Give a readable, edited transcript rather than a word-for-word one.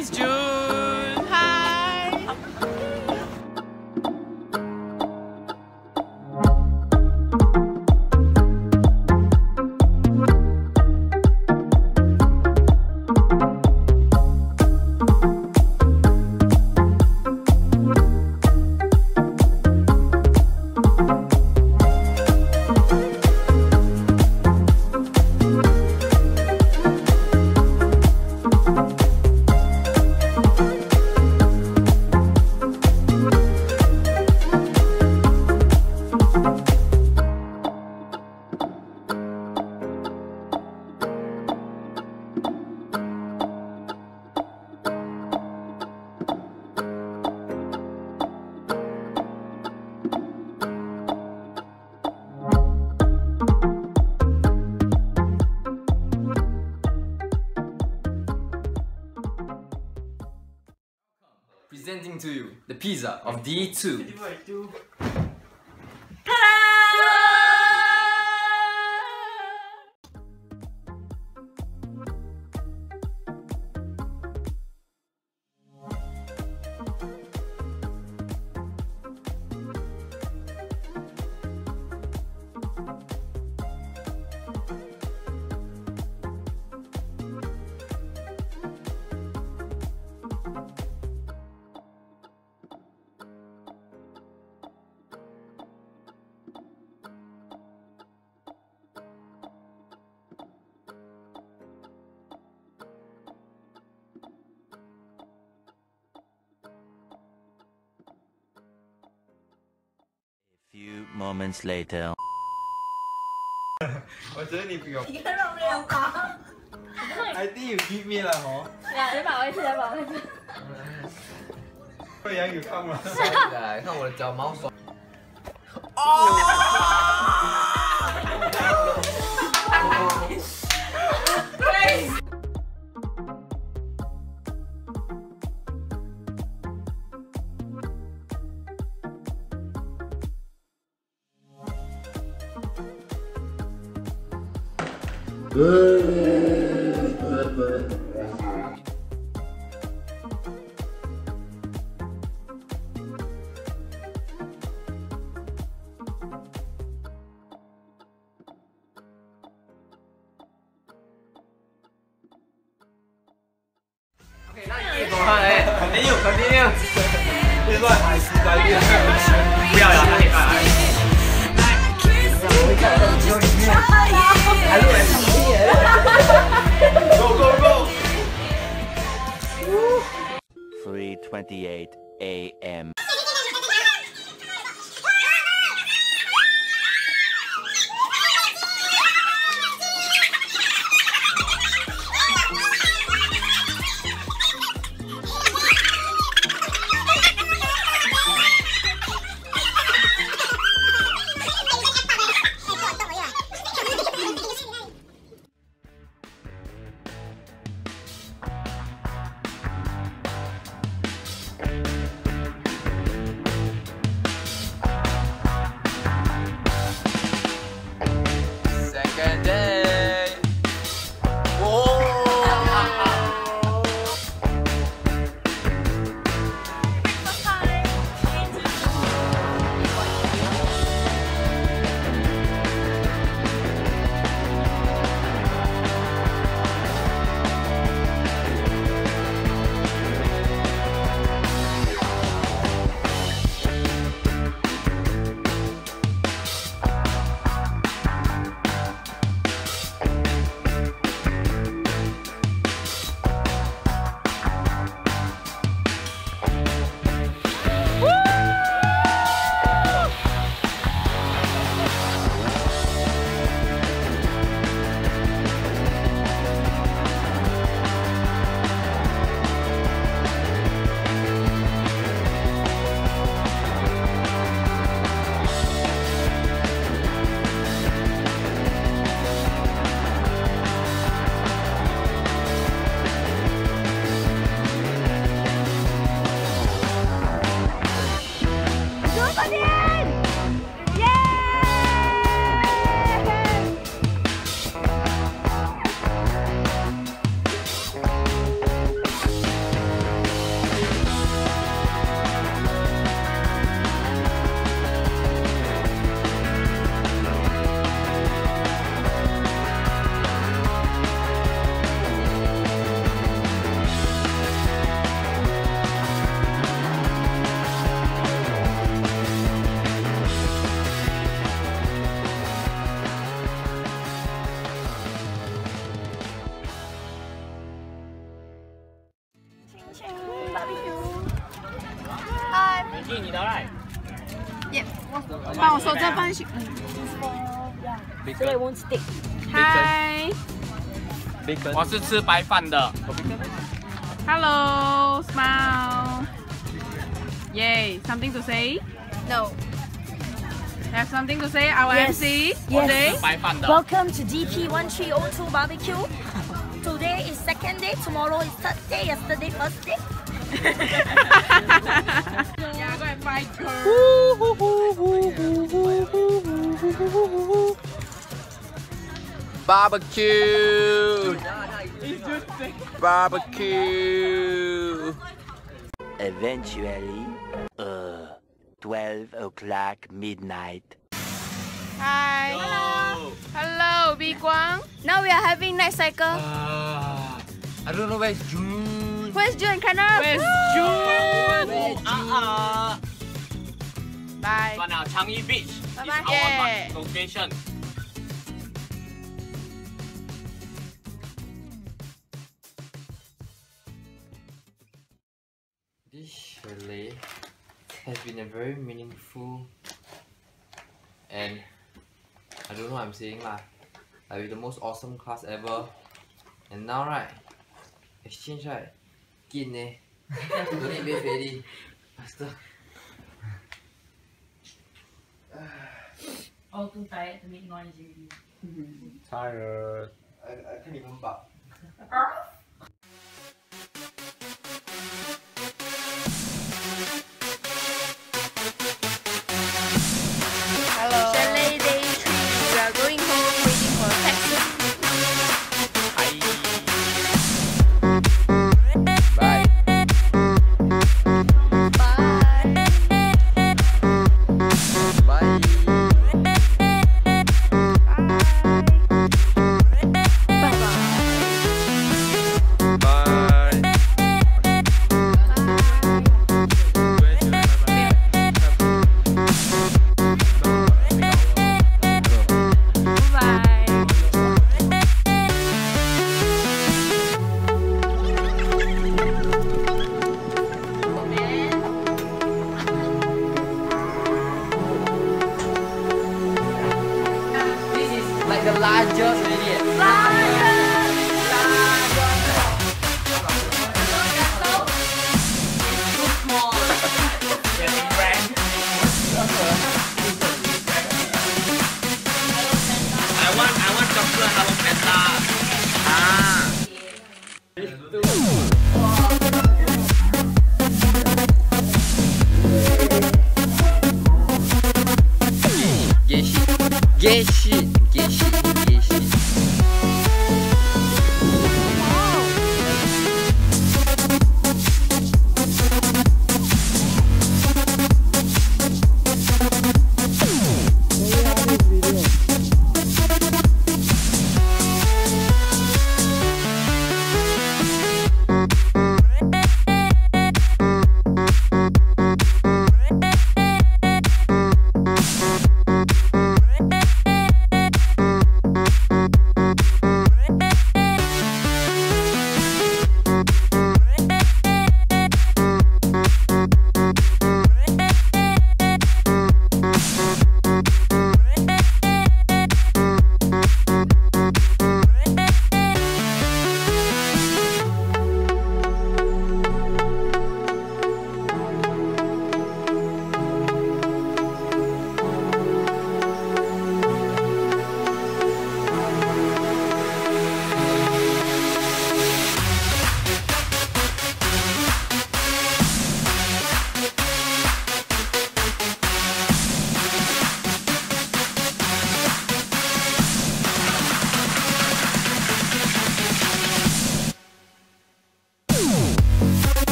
Hi, it's June. Hi. Presenting to you the pizza of D2. Few moments later. 我覺得你比我。 你看到沒有吧？ I think you give me 啦，嗬。 你把位置，你把位置。 個樣要襟啦。 你看我的腳毛爽。Continue. This one I see that. 不要摇，他可以拜拜。还录 Go go go. 3:28 a.m. 弟，你的来。 帮我收这半行。 所以 won't stick。 嗨我是吃白饭的。 ，Hello, smile. Yay, something to say? No. Have something to say? Our MC today. 白饭的。 Welcome to DP1302 barbecue. Today is second day. Tomorrow is third day. Yesterday first day. Yeah, go and find her. Barbecue! Barbecue! Eventually, 12 o'clock midnight. Hi. Hello. Hello, Bi Guang. Now we are having night cycle. I don't know where's June. Where's June and Kenneth? Where's June? Bye. 算了，长义 Beach is Bye bye. our Yeah. location. This chalet has been a very meaningful and I don't know what I'm saying lah. Like with the most awesome class ever. And now right, exchange right, get ne. Don't need wait ready. Faster. All too tired to make noise already. Tired. I can't even bark. Hello. Chalet day 3. We are going home waiting for a taxi. Bye. Bye. Bye. Like the largest really. Getting ranked. I want chocolate Hello Panda. Geshi.